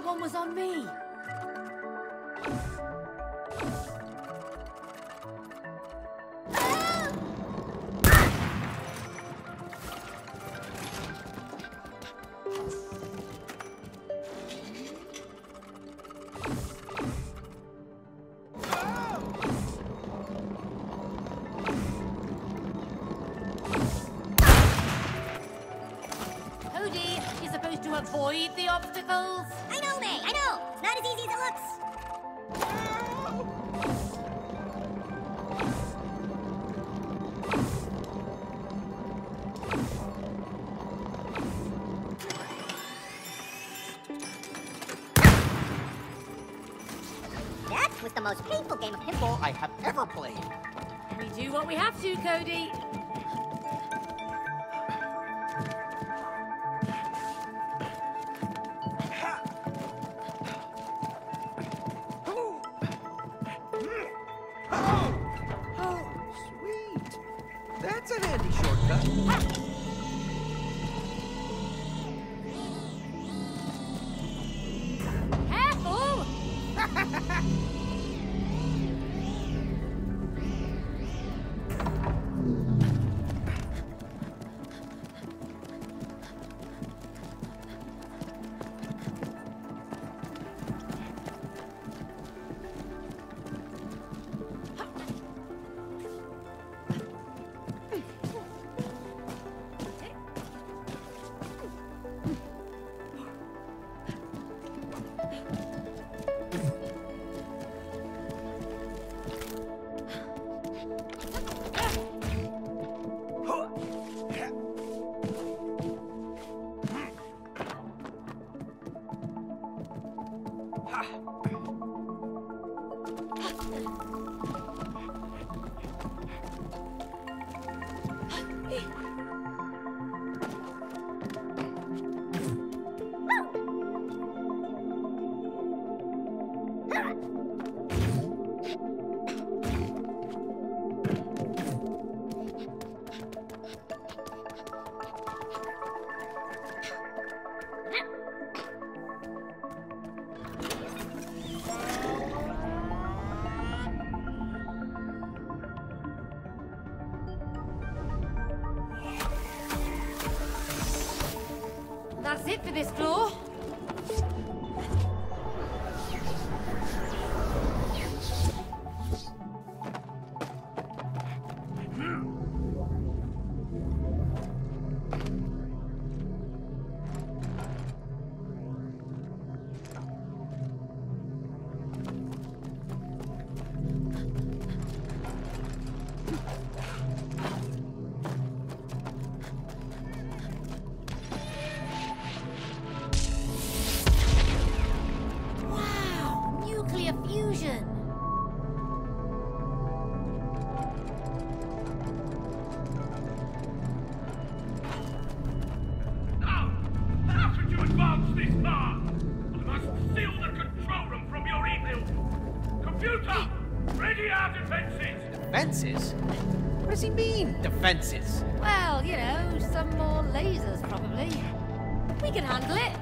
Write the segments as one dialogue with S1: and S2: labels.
S1: That one was on me. Cody, you're supposed to avoid the obstacles.
S2: I know, May, I know. It's not as easy as it looks. That was the most painful game of pinball
S3: I have ever played.
S1: We do what we have to, Cody.
S3: Oh, sweet. That's a handy shortcut.
S1: Careful! That's it for this floor. Wow, nuclear fusion.
S4: Now, how could you advance this far? I must seal the control room from your evil. Computer, ready our defenses.
S3: Defenses? What does he mean, defenses?
S1: Well, you know, some more lasers probably. We can handle it.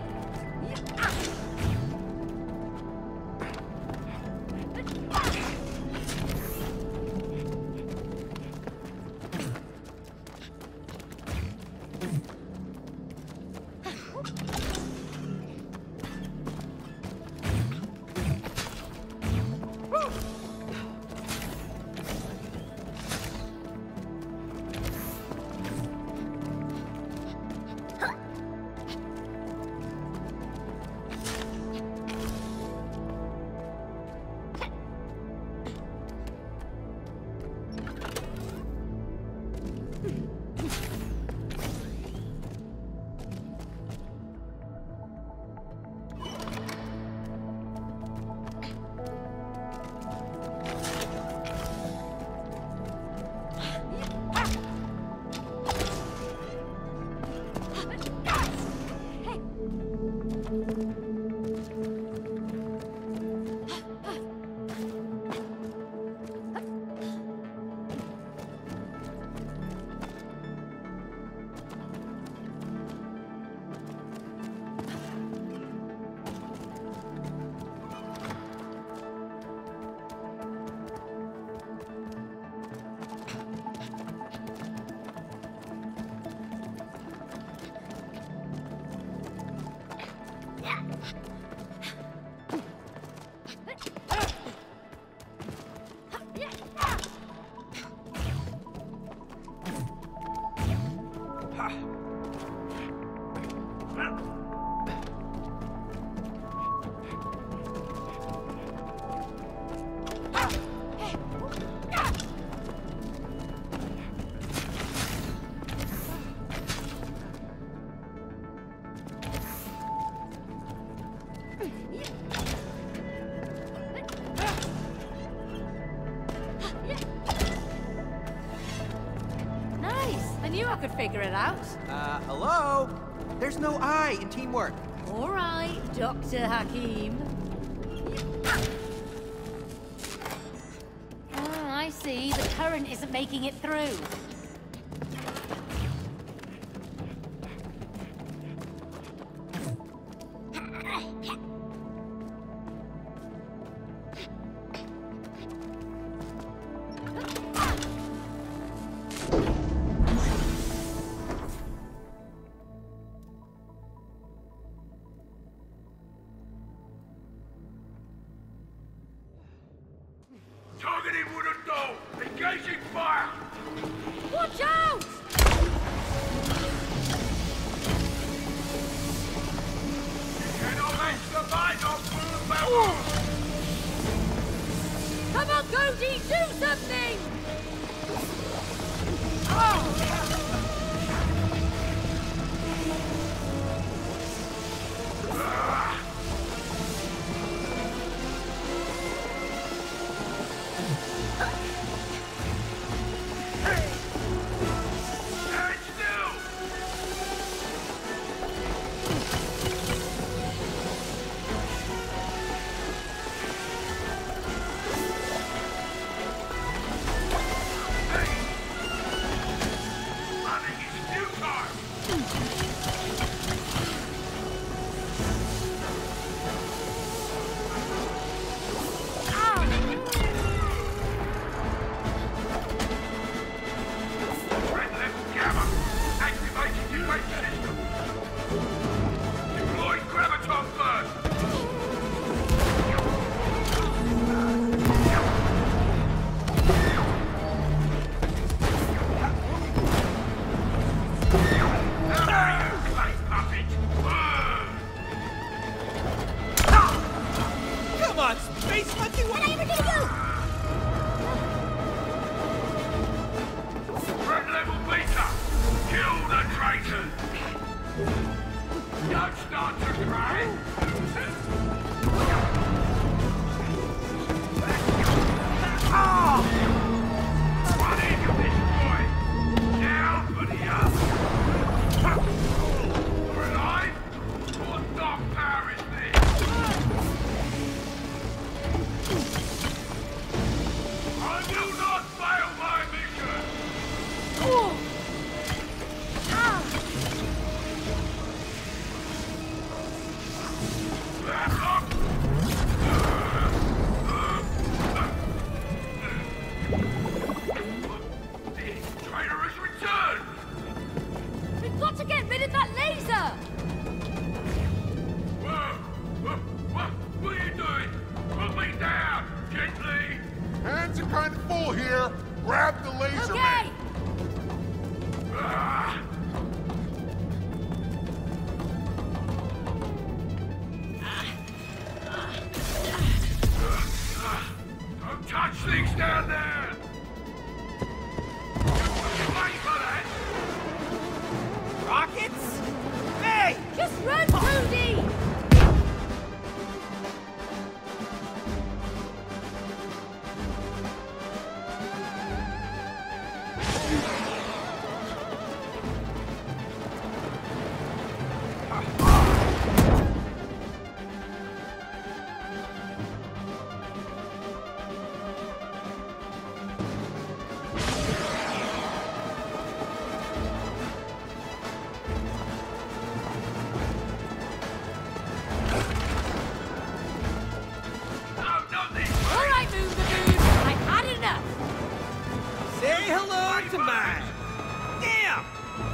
S1: knew I could figure it out.
S3: Hello? There's no I in teamwork.
S1: All right, Dr. Hakim. Oh, I see. The current isn't making it through.
S4: Targeting wooden door! Engaging fire!
S1: Watch out!
S4: Cannot reach the mine of food level!
S1: Come on, Cody, do something!
S4: Stand still! Running is futile! Red left gamma! Activating defense system! Deploy graviton burst! How dare you, clay puppet!
S3: Come on, Space Monkey, what are you gonna do?
S4: Red level beta! Kill the traitor! Don't start to cry! One end of this boy! Down for the other! You're alive? What dark power is this? I will not fail my mission! The traitor has returned!
S1: We've got to get rid of that laser!
S4: Whoa! What are you doing? Put me down! Gently!
S5: Hands are kind of full here. Grab the laser
S1: Okay!
S5: man.
S4: Ah! Don't touch things down there! Wait for that!
S3: Rockets? Hey!
S1: Just run, Cody!
S4: No, not this
S1: All
S4: way!
S1: right, Moon Baboon, I've had enough!
S3: Say hello to mine. Damn!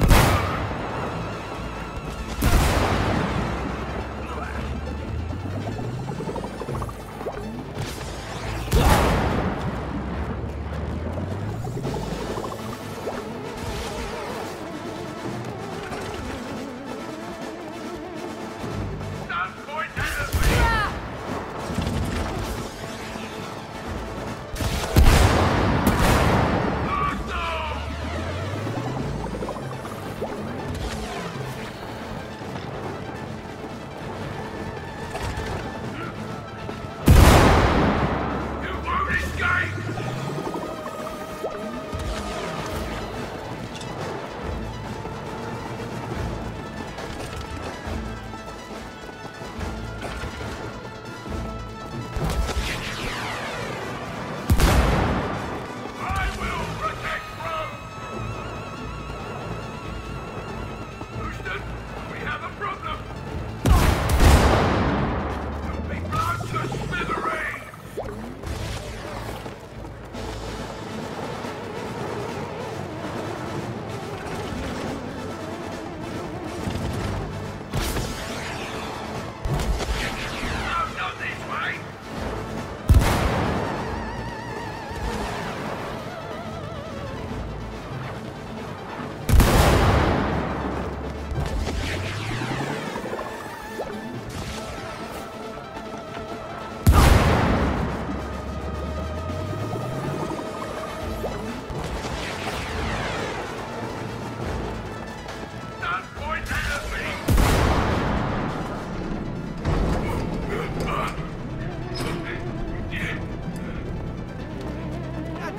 S4: Don't point that at me!
S1: Yeah.
S4: Hostile!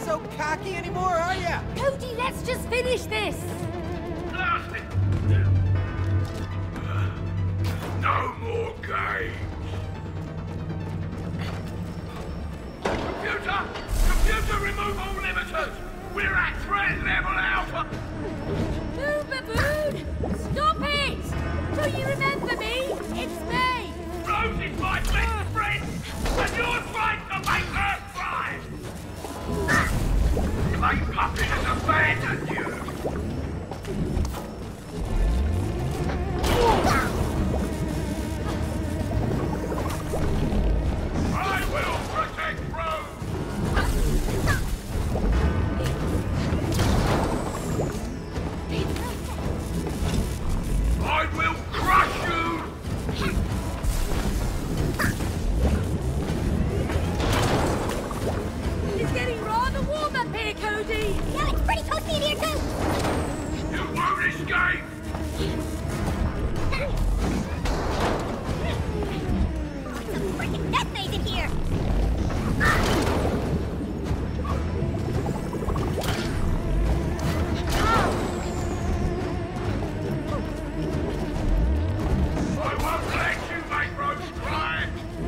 S3: so cocky anymore, are ya?
S1: Cody, let's just finish this!
S4: Blasted! No more games! Computer! Computer, remove all limiters! We're at threat level Alpha!
S1: Boo Baboon! Stop it! Do you remember me? It's me!
S4: Rose is my best friend! And you're trying to make her cry! Clay Puppet has abandoned you! I will protect Rose! I will crush you!
S1: It's getting rather warm up here, Cody!
S2: Yeah, it's pretty toasty in here, too.
S4: You won't escape!
S2: Some freaking death maze in here.
S4: I won't let you make Rose cry!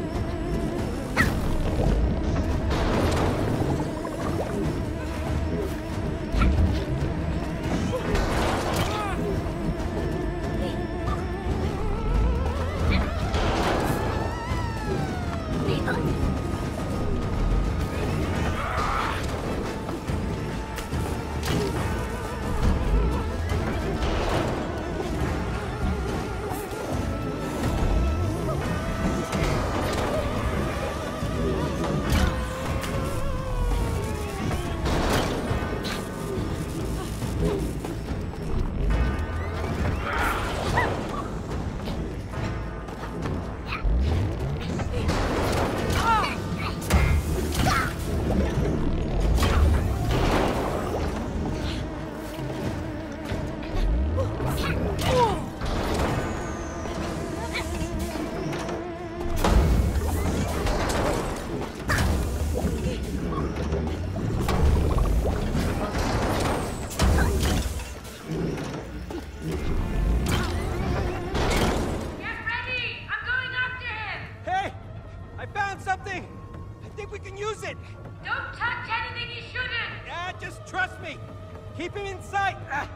S1: Get ready! I'm going after him!
S3: Hey! I found something! I think we can use it!
S1: Don't touch anything you shouldn't!
S3: Yeah, just trust me! Keep him in sight!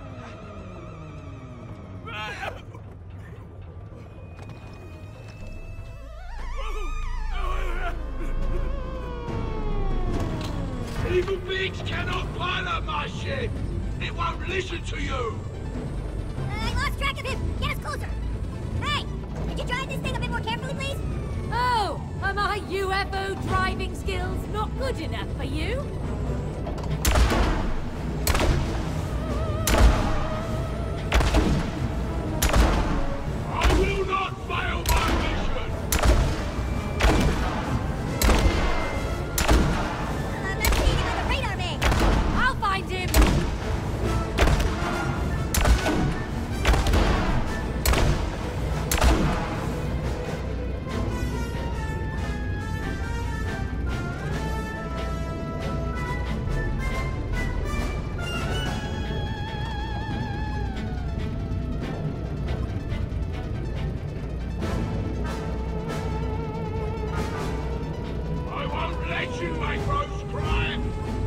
S4: Evil beings cannot pilot my ship! It won't listen to you!
S2: I lost track of him. Get us closer. Hey, could you drive this thing a bit more carefully, please?
S1: Oh, are my UFO driving skills not good enough for you?
S4: I will not fail my mission!
S2: Let's see him on the radar ring.
S1: I'll find him!
S4: I won't let you make Rose cry!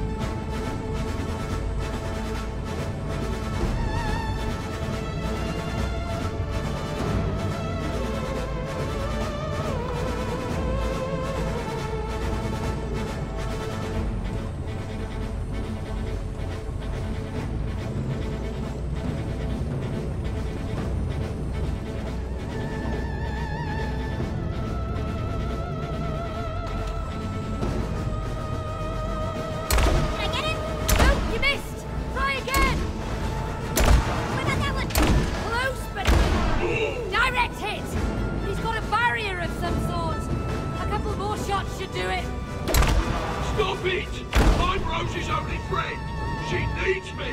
S2: Did I get him?
S1: Nope, you missed! Try again!
S2: What about that one?
S1: Close, but... Direct hit! He's got a barrier of some sort. A couple more shots should do it.
S4: Stop it! I'm Rose's only friend! She needs me!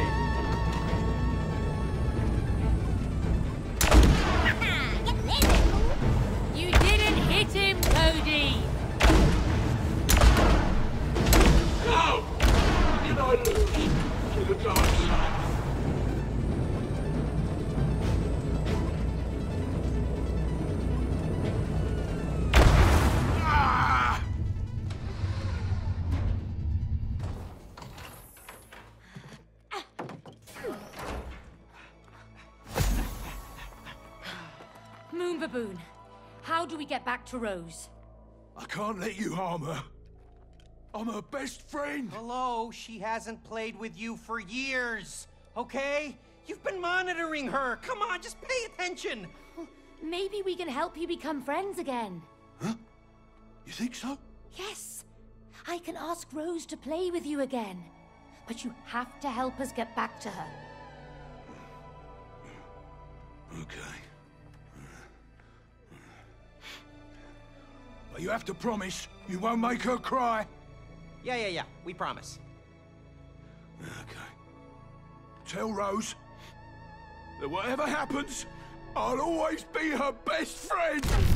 S2: Get laser, fool.
S1: You didn't hit him, Cody!
S4: No! You're
S1: favor, Boone. How do we get back to Rose?
S6: I can't let you harm her. I'm her best friend.
S3: Hello, she hasn't played with you for years, okay? You've been monitoring her. Come on, just pay attention.
S1: Maybe we can help you become friends again.
S6: Huh? You think so?
S1: Yes. I can ask Rose to play with you again. But you have to help us get back to her.
S6: Okay. But you have to promise you won't make her cry.
S3: Yeah, we promise.
S6: Okay. Tell Rose that whatever happens, I'll always be her best friend!